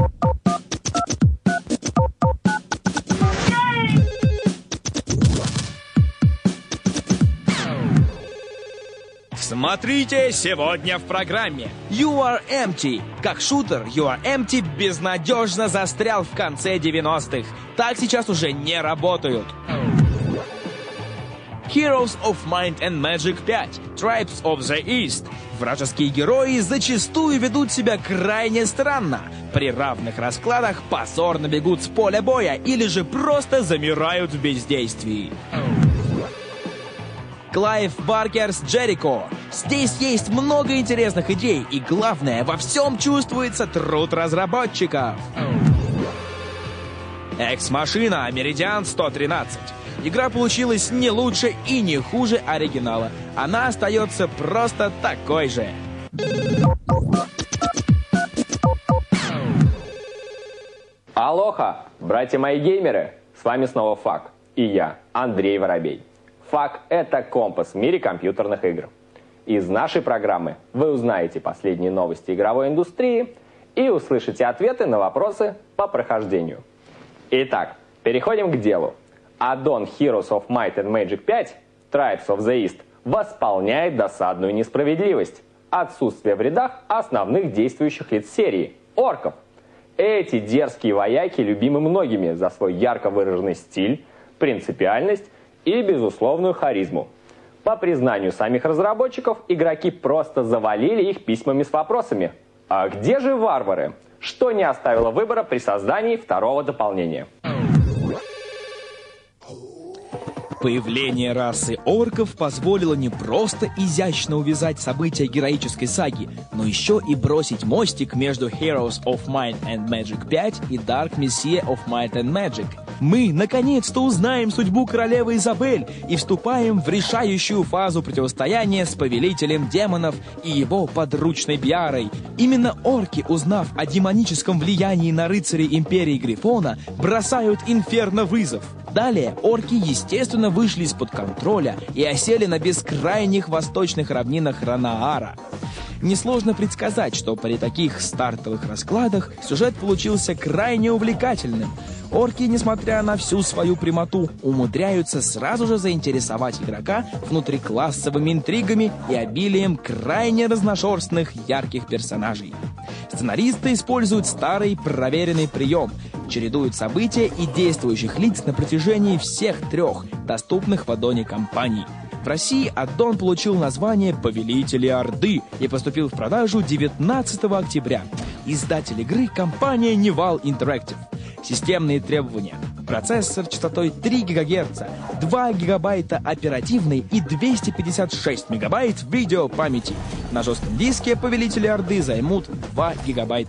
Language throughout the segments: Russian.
Смотрите сегодня в программе. You Are Empty. Как шутер, You Are Empty безнадежно застрял в конце 90-х. Так сейчас уже не работают. Heroes of Might and Magic 5. Tribes of the East. Вражеские герои зачастую ведут себя крайне странно. При равных раскладах позорно бегут с поля боя или же просто замирают в бездействии. Клайв Баркер's Jericho. Здесь есть много интересных идей, и главное, во всем чувствуется труд разработчиков. Экс-машина Meridian 113. Игра получилась не лучше и не хуже оригинала. Она остается просто такой же. Алоха, братья мои геймеры! С вами снова ФАК. И я, Андрей Воробей. ФАК – это компас в мире компьютерных игр. Из нашей программы вы узнаете последние новости игровой индустрии и услышите ответы на вопросы по прохождению. Итак, переходим к делу. Аддон Heroes of Might and Magic 5 Tribes of the East восполняет досадную несправедливость. Отсутствие в рядах основных действующих лиц серии – орков. Эти дерзкие вояки любимы многими за свой ярко выраженный стиль, принципиальность и безусловную харизму. По признанию самих разработчиков, игроки просто завалили их письмами с вопросами: а где же варвары? Что не оставило выбора при создании второго дополнения. Появление расы орков позволило не просто изящно увязать события героической саги, но еще и бросить мостик между Heroes of Might and Magic 5 и Dark Messiah of Might and Magic. Мы, наконец-то, узнаем судьбу королевы Изабель и вступаем в решающую фазу противостояния с повелителем демонов и его подручной Биарой. Именно орки, узнав о демоническом влиянии на рыцарей Империи Грифона, бросают Инферно вызов. Далее орки, естественно, вышли из-под контроля и осели на бескрайних восточных равнинах Ранаара. Несложно предсказать, что при таких стартовых раскладах сюжет получился крайне увлекательным. Орки, несмотря на всю свою прямоту, умудряются сразу же заинтересовать игрока внутриклассовыми интригами и обилием крайне разношерстных ярких персонажей. Сценаристы используют старый проверенный прием, чередуют события и действующих лиц на протяжении всех трех доступных в аддоне кампаний. В России аддон получил название «Повелители Орды» и поступил в продажу 19 октября. Издатель игры – компания Nival Interactive. Системные требования. Процессор частотой 3 ГГц, 2 ГБ оперативной и 256 МБ видеопамяти. На жестком диске Повелители Орды займут 2 ГБ.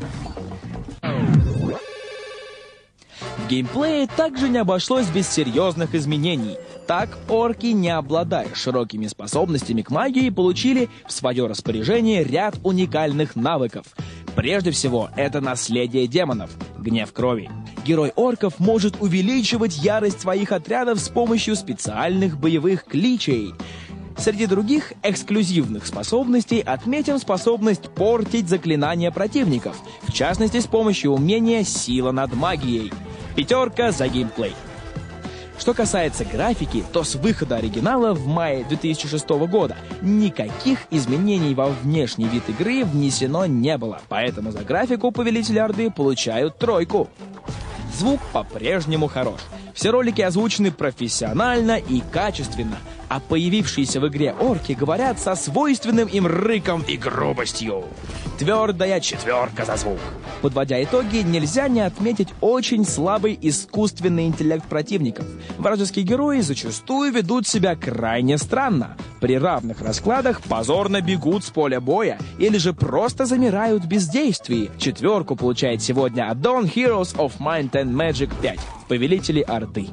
В геймплее также не обошлось без серьезных изменений. Так, орки, не обладая широкими способностями к магии, получили в свое распоряжение ряд уникальных навыков. Прежде всего, это наследие демонов – гнев крови. Герой орков может увеличивать ярость своих отрядов с помощью специальных боевых кличей. Среди других эксклюзивных способностей отметим способность портить заклинания противников, в частности с помощью умения «Сила над магией». 5 за геймплей. Что касается графики, то с выхода оригинала в мае 2006 года никаких изменений во внешний вид игры внесено не было, поэтому за графику Повелители Орды получают 3. Звук по-прежнему хорош. Все ролики озвучены профессионально и качественно, а появившиеся в игре орки говорят со свойственным им рыком и грубостью. 4 за звук. Подводя итоги, нельзя не отметить очень слабый искусственный интеллект противников. Вражеские герои зачастую ведут себя крайне странно. При равных раскладах позорно бегут с поля боя или же просто замирают в бездействии. 4 получает сегодня аддон Heroes of Might and Magic 5. Повелители Орды.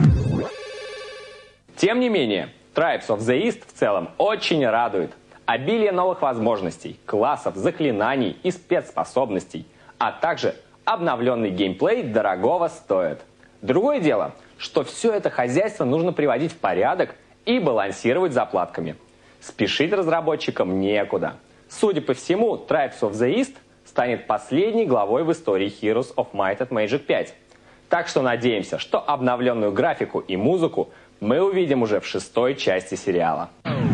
Тем не менее, Tribes of the East в целом очень радует. Обилие новых возможностей, классов, заклинаний и спецспособностей, а также обновленный геймплей дорогого стоит. Другое дело, что все это хозяйство нужно приводить в порядок и балансировать заплатками. Спешить разработчикам некуда. Судя по всему, Tribes of the East станет последней главой в истории Heroes of Might and Magic 5. Так что надеемся, что обновленную графику и музыку мы увидим уже в 6-й части сериала.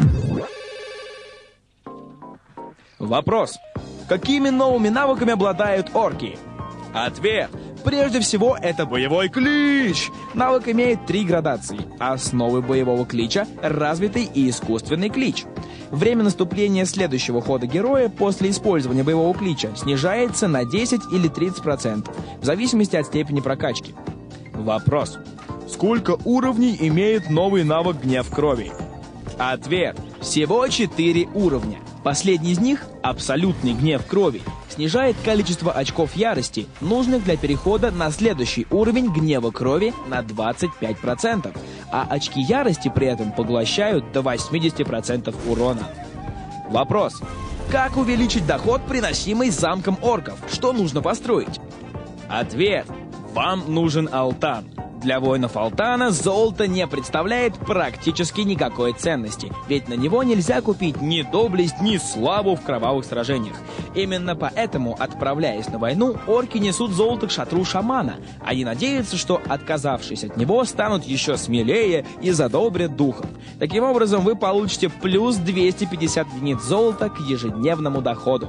Вопрос. Какими новыми навыками обладают орки? Ответ. Прежде всего, это боевой клич. Навык имеет 3 градации. Основы боевого клича, развитый и искусственный клич. Время наступления следующего хода героя после использования боевого клича снижается на 10 или 30%, в зависимости от степени прокачки. Вопрос. Сколько уровней имеет новый навык «Гнев крови»? Ответ. Всего 4 уровня. Последний из них, абсолютный гнев крови, снижает количество очков ярости, нужных для перехода на следующий уровень гнева крови на 25%, а очки ярости при этом поглощают до 80% урона. Вопрос. Как увеличить доход, приносимый замком орков? Что нужно построить? Ответ. Вам нужен алтан. Для воинов Алтана золото не представляет практически никакой ценности, ведь на него нельзя купить ни доблесть, ни славу в кровавых сражениях. Именно поэтому, отправляясь на войну, орки несут золото к шатру шамана. Они надеются, что, отказавшись от него, станут еще смелее и задобрят духом. Таким образом, вы получите плюс 250 единиц золота к ежедневному доходу.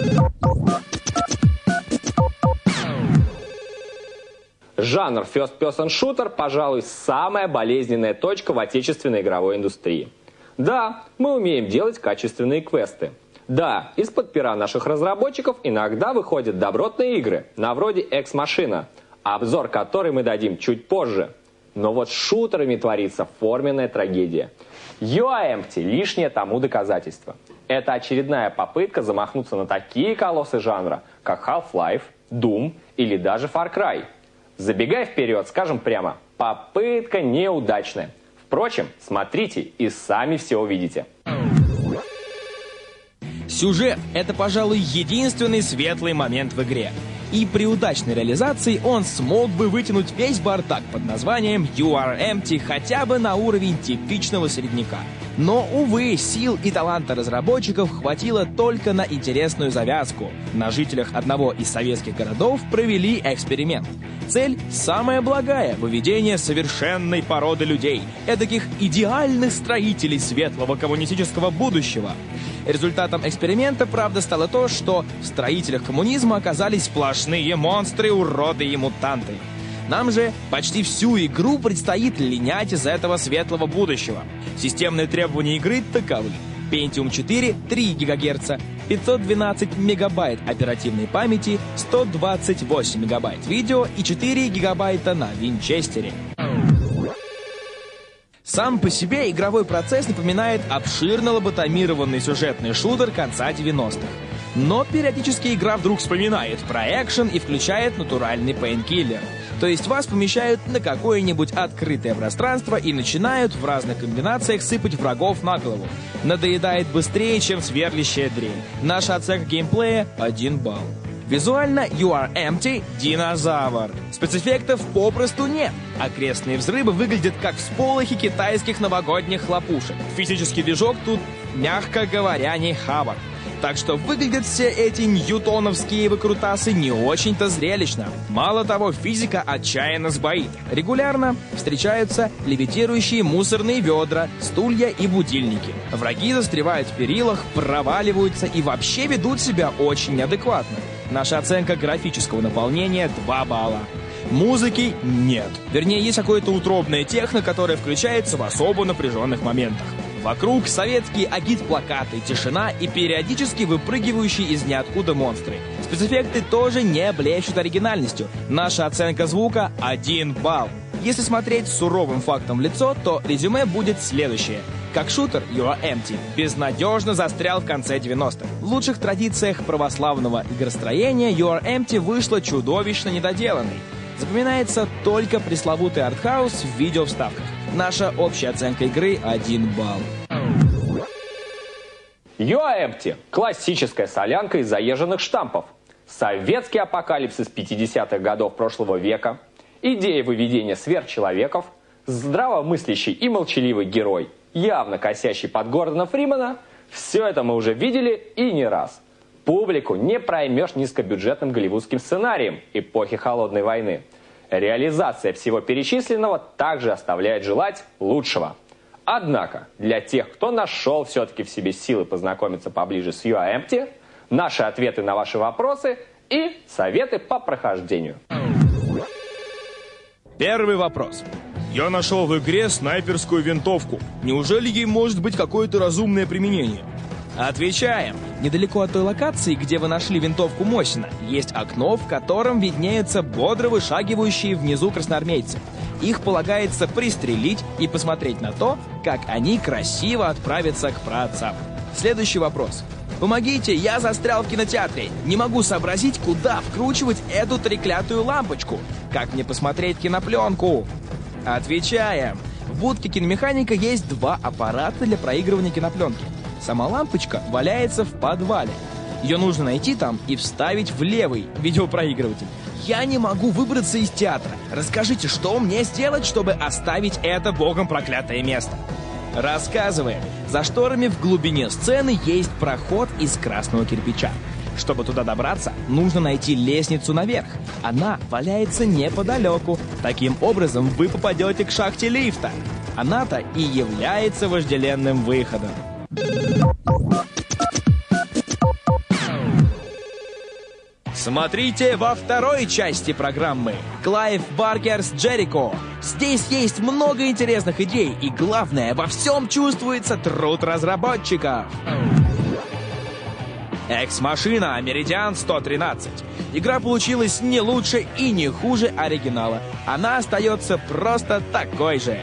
Жанр First-Person Shooter, пожалуй, самая болезненная точка в отечественной игровой индустрии. Да, мы умеем делать качественные квесты. Да, из-под пера наших разработчиков иногда выходят добротные игры, на вроде Ex Machina, обзор которой мы дадим чуть позже. Но вот с шутерами творится форменная трагедия. You Are Empty – лишнее тому доказательство. Это очередная попытка замахнуться на такие колоссы жанра, как Half-Life, Doom или даже Far Cry. Забегая вперед, скажем прямо, попытка неудачная. Впрочем, смотрите и сами все увидите. Сюжет – это, пожалуй, единственный светлый момент в игре. И при удачной реализации он смог бы вытянуть весь бардак под названием You Are Empty хотя бы на уровень типичного середняка. Но, увы, сил и таланта разработчиков хватило только на интересную завязку. На жителях одного из советских городов провели эксперимент. Цель самая благая – выведение совершенной породы людей, эдаких идеальных строителей светлого коммунистического будущего. Результатом эксперимента, правда, стало то, что в строителях коммунизма оказались сплошные монстры, уроды и мутанты. Нам же почти всю игру предстоит линять из этого светлого будущего. Системные требования игры таковы. Pentium 4 – 3 ГГц, 512 МБ оперативной памяти, 128 МБ видео и 4 ГБ на винчестере. Сам по себе игровой процесс напоминает обширно лоботомированный сюжетный шутер конца 90-х. Но периодически игра вдруг вспоминает про экшен и включает натуральный пейнкиллер. То есть вас помещают на какое-нибудь открытое пространство и начинают в разных комбинациях сыпать врагов на голову. Надоедает быстрее, чем сверлящая дрель. Наша оценка геймплея – 1 балл. Визуально You Are Empty – динозавр. Спецэффектов попросту нет. Окрестные взрывы выглядят как всполохи китайских новогодних хлопушек. Физический движок тут, мягко говоря, не хавок. Так что выглядят все эти ньютоновские выкрутасы не очень-то зрелищно. Мало того, физика отчаянно сбоит. Регулярно встречаются левитирующие мусорные ведра, стулья и будильники. Враги застревают в перилах, проваливаются и вообще ведут себя очень неадекватно. Наша оценка графического наполнения 2 балла. Музыки нет. Вернее, есть какое-то утробное техно, которое включается в особо напряженных моментах. Вокруг советские агит-плакаты, тишина и периодически выпрыгивающие из ниоткуда монстры. Спецэффекты тоже не блещут оригинальностью. Наша оценка звука 1 балл. Если смотреть с суровым фактом в лицо, то резюме будет следующее. Как шутер, You Are Empty безнадежно застрял в конце 90-х. В лучших традициях православного игростроения You Are Empty вышла чудовищно недоделанной. Запоминается только пресловутый артхаус в видеовставках. Наша общая оценка игры 1 балл. You Are Empty – классическая солянка из заезженных штампов. Советский апокалипсис 50-х годов прошлого века, идея выведения сверхчеловеков, здравомыслящий и молчаливый герой, явно косящий под Гордона Фримена – все это мы уже видели и не раз. Публику не проймешь низкобюджетным голливудским сценарием эпохи Холодной войны. Реализация всего перечисленного также оставляет желать лучшего. Однако, для тех, кто нашел все-таки в себе силы познакомиться поближе с UAMT, наши ответы на ваши вопросы и советы по прохождению. Первый вопрос. Я нашел в игре снайперскую винтовку. Неужели ей может быть какое-то разумное применение? Отвечаем. Недалеко от той локации, где вы нашли винтовку Мосина, есть окно, в котором виднеются бодро вышагивающие внизу красноармейцы. Их полагается пристрелить и посмотреть на то, как они красиво отправятся к праотцам. Следующий вопрос. Помогите, я застрял в кинотеатре. Не могу сообразить, куда вкручивать эту треклятую лампочку. Как мне посмотреть кинопленку? Отвечаем. В будке киномеханика есть два аппарата для проигрывания кинопленки. Сама лампочка валяется в подвале. Ее нужно найти там и вставить в левый видеопроигрыватель. Я не могу выбраться из театра. Расскажите, что мне сделать, чтобы оставить это богом проклятое место? Рассказываем. За шторами в глубине сцены есть проход из красного кирпича. Чтобы туда добраться, нужно найти лестницу наверх. Она валяется неподалеку. Таким образом, вы попадете к шахте лифта. Она-то и является вожделенным выходом. Смотрите во второй части программы «Клайв Баркер's Jericho». Здесь есть много интересных идей, и главное, во всем чувствуется труд разработчиков. Экс-машина Meridian 113. Игра получилась не лучше и не хуже оригинала. Она остается просто такой же.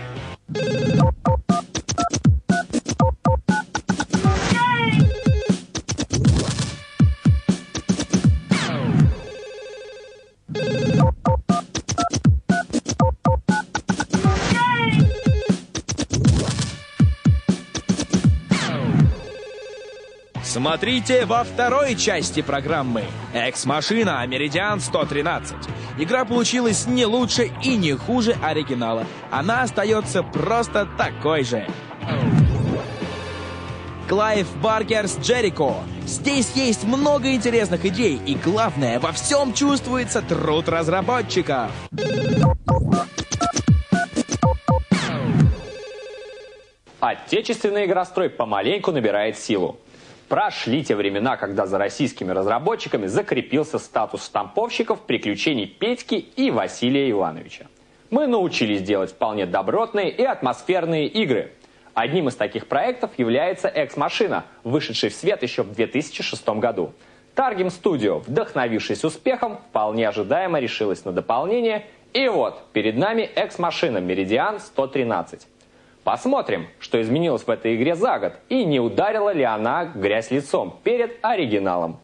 Смотрите во второй части программы «Экс-машина Meridian 113». Игра получилась не лучше и не хуже оригинала. Она остается просто такой же. Клайв Баркер's Jericho. Здесь есть много интересных идей, и главное, во всем чувствуется труд разработчиков. Отечественный игрострой помаленьку набирает силу. Прошли те времена, когда за российскими разработчиками закрепился статус штамповщиков приключений Петьки и Василия Ивановича. Мы научились делать вполне добротные и атмосферные игры. Одним из таких проектов является «Экс-машина», вышедший в свет еще в 2006 году. Targim Studio, вдохновившись успехом, вполне ожидаемо решилась на дополнение. И вот, перед нами «Экс-машина Meridian 113». Посмотрим, что изменилось в этой игре за год, и не ударила ли она грязь лицом перед оригиналом.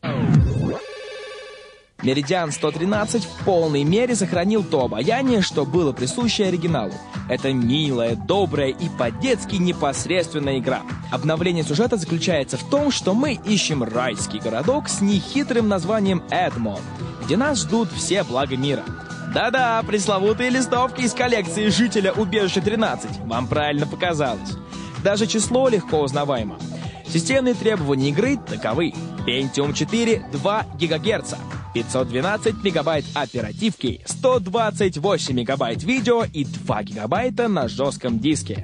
Meridian 113 в полной мере сохранил то обаяние, что было присуще оригиналу. Это милая, добрая и по-детски непосредственная игра. Обновление сюжета заключается в том, что мы ищем райский городок с нехитрым названием Эдмон, где нас ждут все блага мира. Да-да, пресловутые листовки из коллекции жителя убежища 13. Вам правильно показалось. Даже число легко узнаваемо. Системные требования игры таковы. Pentium 4 2 ГГц, 512 мегабайт оперативки, 128 мегабайт видео и 2 гигабайта на жестком диске.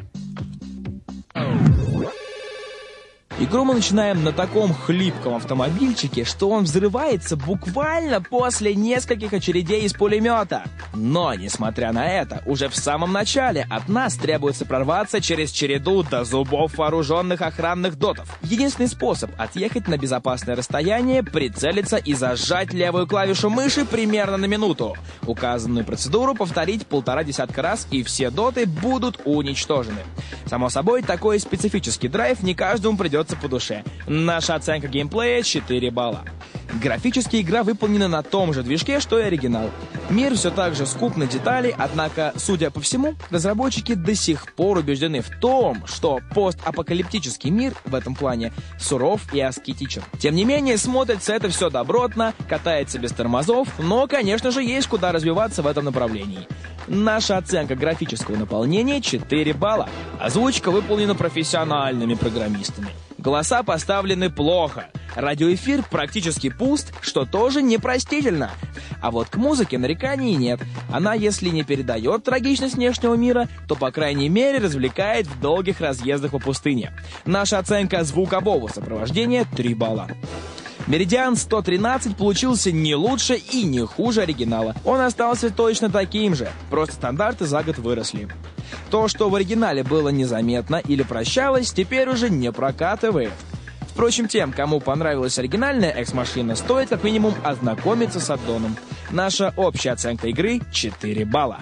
Игру мы начинаем на таком хлипком автомобильчике, что он взрывается буквально после нескольких очередей из пулемета. Но, несмотря на это, уже в самом начале от нас требуется прорваться через череду до зубов вооруженных охранных дотов. Единственный способ отъехать на безопасное расстояние, прицелиться и зажать левую клавишу мыши примерно на минуту. Указанную процедуру повторить 1,5 десятка раз, и все доты будут уничтожены. Само собой, такой специфический драйв не каждому придется по душе. Наша оценка геймплея 4 балла. Графически игра выполнена на том же движке, что и оригинал. Мир все так же скуп на детали, однако, судя по всему, разработчики до сих пор убеждены в том, что постапокалиптический мир в этом плане суров и аскетичен. Тем не менее, смотрится это все добротно, катается без тормозов, но, конечно же, есть куда развиваться в этом направлении. Наша оценка графического наполнения 4 балла. Озвучка выполнена профессиональными программистами. Голоса поставлены плохо. Радиоэфир практически пуст, что тоже непростительно. А вот к музыке нареканий нет. Она, если не передает трагичность внешнего мира, то, по крайней мере, развлекает в долгих разъездах по пустыне. Наша оценка звукового сопровождения 3 балла. Meridian 113 получился не лучше и не хуже оригинала. Он остался точно таким же, просто стандарты за год выросли. То, что в оригинале было незаметно или прощалось, теперь уже не прокатывает. Впрочем, тем, кому понравилась оригинальная Экс-машина, стоит как минимум ознакомиться с аддоном. Наша общая оценка игры 4 балла.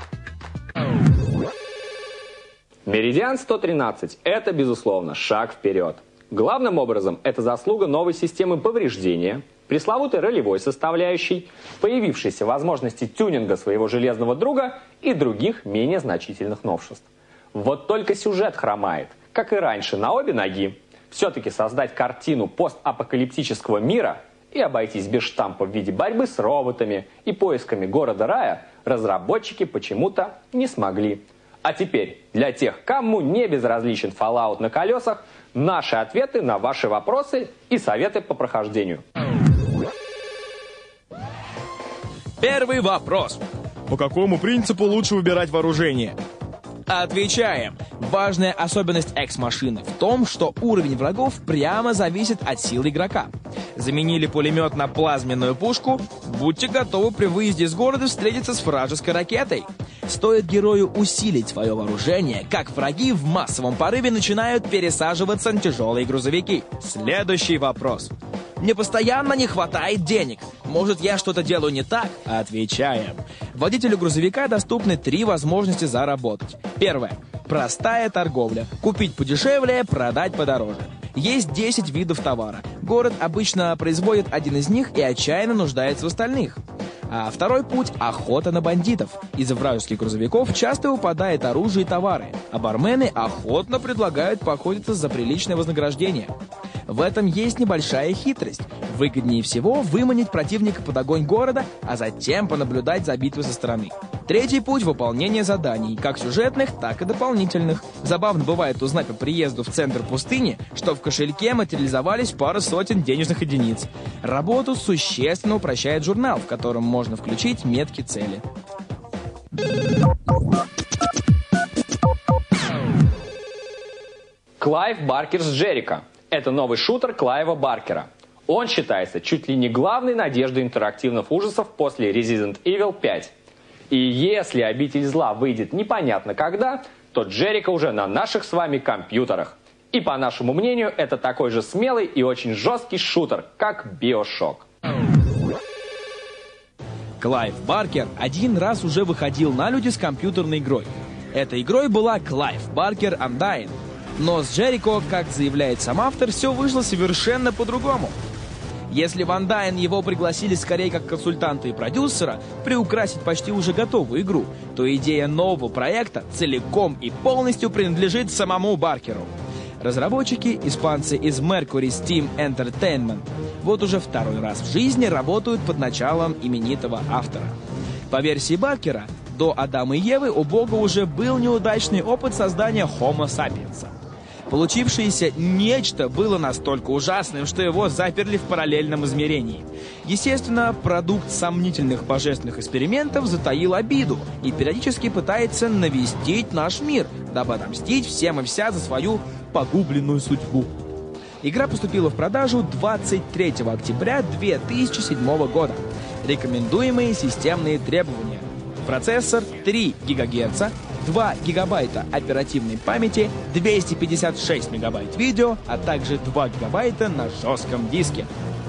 Meridian 113 – это, безусловно, шаг вперед. Главным образом, это заслуга новой системы повреждения, пресловутой ролевой составляющей, появившейся возможности тюнинга своего железного друга и других менее значительных новшеств. Вот только сюжет хромает, как и раньше, на обе ноги. Все-таки создать картину постапокалиптического мира и обойтись без штампа в виде борьбы с роботами и поисками города-рая разработчики почему-то не смогли. А теперь, для тех, кому не безразличен Fallout на колесах, наши ответы на ваши вопросы и советы по прохождению. Первый вопрос. По какому принципу лучше выбирать вооружение? Отвечаем. Важная особенность Экс-машины в том, что уровень врагов прямо зависит от сил игрока. Заменили пулемет на плазменную пушку? Будьте готовы при выезде из города встретиться с вражеской ракетой. Стоит герою усилить свое вооружение, как враги в массовом порыве начинают пересаживаться на тяжелые грузовики. Следующий вопрос. Мне постоянно не хватает денег. Может, я что-то делаю не так? Отвечаем. Водителю грузовика доступны 3 возможности заработать. Первое. Простая торговля. Купить подешевле, продать подороже. Есть 10 видов товара. Город обычно производит один из них и отчаянно нуждается в остальных. А второй путь – охота на бандитов. Из вражеских грузовиков часто выпадает оружие и товары, а бармены охотно предлагают поохотиться за приличное вознаграждение. В этом есть небольшая хитрость. Выгоднее всего выманить противника под огонь города, а затем понаблюдать за битвой со стороны. Третий путь – выполнение заданий, как сюжетных, так и дополнительных. Забавно бывает узнать по приезду в центр пустыни, что в кошельке материализовались пара сотен денежных единиц. Работу существенно упрощает журнал, в котором можно включить метки цели. Клайв Баркер с Джерико. Это новый шутер Клайва Баркера. Он считается чуть ли не главной надеждой интерактивных ужасов после Resident Evil 5. И если Обитель Зла выйдет непонятно когда, то Джерико уже на наших с вами компьютерах. И по нашему мнению, это такой же смелый и очень жесткий шутер, как Биошок. Клайв Баркер один раз уже выходил на люди с компьютерной игрой. Этой игрой была Клайв Баркер Undying. Но с Джерико, как заявляет сам автор, все вышло совершенно по-другому. Если в Undying его пригласили скорее как консультанта и продюсера приукрасить почти уже готовую игру, то идея нового проекта целиком и полностью принадлежит самому Баркеру. Разработчики, испанцы из Mercury Steam Entertainment, вот уже второй раз в жизни работают под началом именитого автора. По версии Баркера, до Адама и Евы у Бога уже был неудачный опыт создания Homo sapiens. Получившееся нечто было настолько ужасным, что его заперли в параллельном измерении. Естественно, продукт сомнительных божественных экспериментов затаил обиду и периодически пытается навестить наш мир, дабы отомстить всем и вся за свою погубленную судьбу. Игра поступила в продажу 23 октября 2007 года. Рекомендуемые системные требования. Процессор 3 ГГц, 2 гигабайта оперативной памяти, 256 мегабайт видео, а также 2 гигабайта на жестком диске.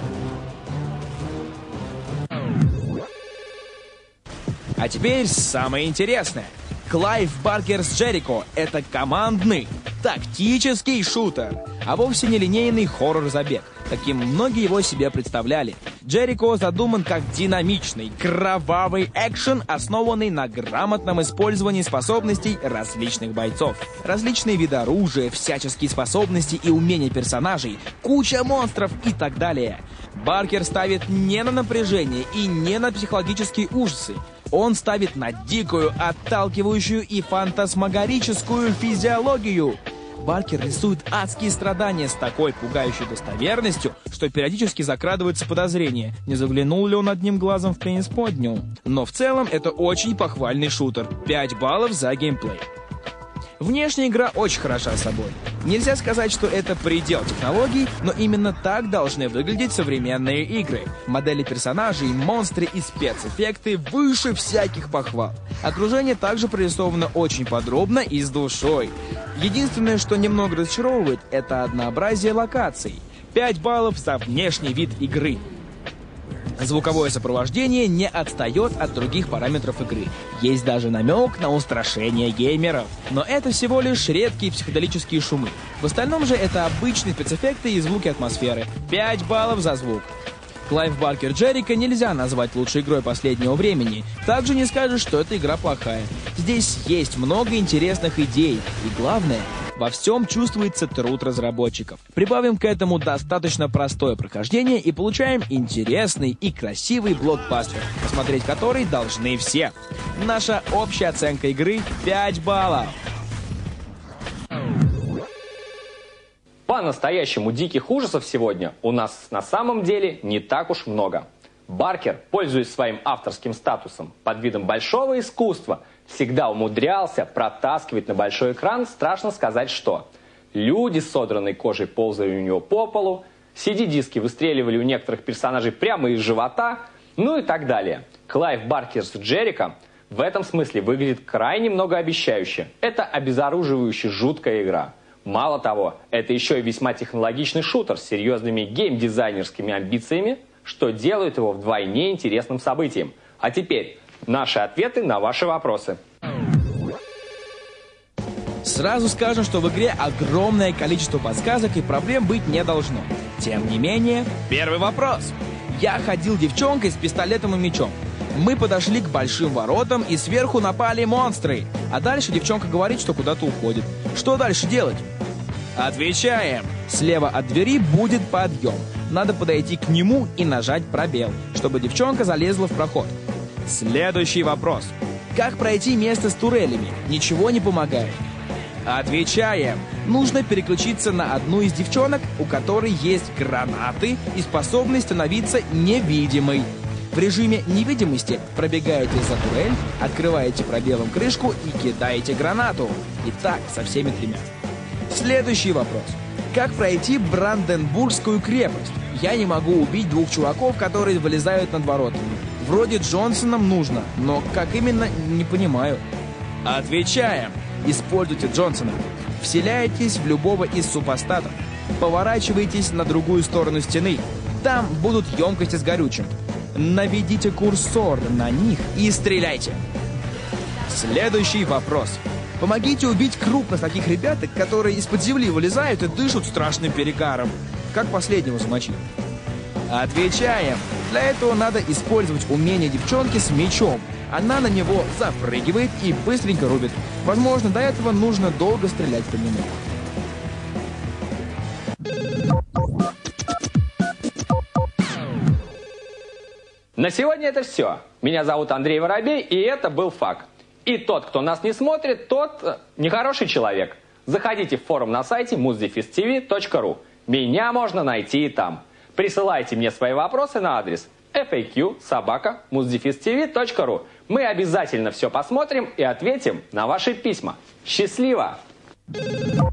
А теперь самое интересное. Клайв Баркер с Джерико — это командный, тактический шутер, а вовсе не линейный хоррор-забег, каким многие его себе представляли. Джерико задуман как динамичный, кровавый экшен, основанный на грамотном использовании способностей различных бойцов. Различные виды оружия, всяческие способности и умения персонажей, куча монстров и так далее. Баркер ставит не на напряжение и не на психологические ужасы. Он ставит на дикую, отталкивающую и фантасмагорическую физиологию. Баркер рисует адские страдания с такой пугающей достоверностью, что периодически закрадывается подозрение, не заглянул ли он одним глазом в преисподнюю. Но в целом это очень похвальный шутер. 5 баллов за геймплей. Внешняя игра очень хороша собой. Нельзя сказать, что это предел технологий, но именно так должны выглядеть современные игры. Модели персонажей, монстры и спецэффекты выше всяких похвал. Окружение также прорисовано очень подробно и с душой. Единственное, что немного разочаровывает, это однообразие локаций. 5 баллов за внешний вид игры. Звуковое сопровождение не отстает от других параметров игры. Есть даже намек на устрашение геймеров. Но это всего лишь редкие психоделические шумы. В остальном же это обычные спецэффекты и звуки атмосферы. 5 баллов за звук. Клайв Баркер Джерико нельзя назвать лучшей игрой последнего времени. Также не скажешь, что эта игра плохая. Здесь есть много интересных идей. И главное, во всем чувствуется труд разработчиков. Прибавим к этому достаточно простое прохождение и получаем интересный и красивый блокбастер, посмотреть который должны все. Наша общая оценка игры 5 баллов. По-настоящему диких ужасов сегодня у нас на самом деле не так уж много. Баркер, пользуясь своим авторским статусом под видом большого искусства, всегда умудрялся протаскивать на большой экран, страшно сказать что. Люди с содранной кожей ползали у него по полу, CD-диски выстреливали у некоторых персонажей прямо из живота, ну и так далее. Клайв Баркер с Джерико в этом смысле выглядит крайне многообещающе. Это обезоруживающе жуткая игра. Мало того, это еще и весьма технологичный шутер с серьезными геймдизайнерскими амбициями, что делает его вдвойне интересным событием. А теперь наши ответы на ваши вопросы. Сразу скажем, что в игре огромное количество подсказок и проблем быть не должно. Тем не менее, первый вопрос. Я ходил девчонкой с пистолетом и мечом. Мы подошли к большим воротам и сверху напали монстры. А дальше девчонка говорит, что куда-то уходит. Что дальше делать? Отвечаем. Слева от двери будет подъем. Надо подойти к нему и нажать пробел, чтобы девчонка залезла в проход. Следующий вопрос. Как пройти место с турелями? Ничего не помогает. Отвечаем. Нужно переключиться на одну из девчонок, у которой есть гранаты и способность становиться невидимой. В режиме невидимости пробегаете за турель, открываете пробелом крышку и кидаете гранату. И так со всеми 3. Следующий вопрос. Как пройти Бранденбургскую крепость? Я не могу убить 2 чуваков, которые вылезают над воротами. Вроде Джонсоном нужно, но как именно, не понимаю. Отвечаем. Используйте Джонсона. Вселяетесь в любого из супостатов. Поворачивайтесь на другую сторону стены. Там будут емкости с горючим. Наведите курсор на них и стреляйте. Следующий вопрос. Помогите убить крупных таких ребяток, которые из-под земли вылезают и дышат страшным перегаром. Как последнего замочить? Отвечаем. Для этого надо использовать умение девчонки с мечом. Она на него запрыгивает и быстренько рубит. Возможно, до этого нужно долго стрелять по нему. На сегодня это все. Меня зовут Андрей Воробей, и это был ФАК. И тот, кто нас не смотрит, тот нехороший человек. Заходите в форум на сайте muzdefistv.ru. Меня можно найти и там. Присылайте мне свои вопросы на адрес faq@muzdefistv.ru. Мы обязательно все посмотрим и ответим на ваши письма. Счастливо!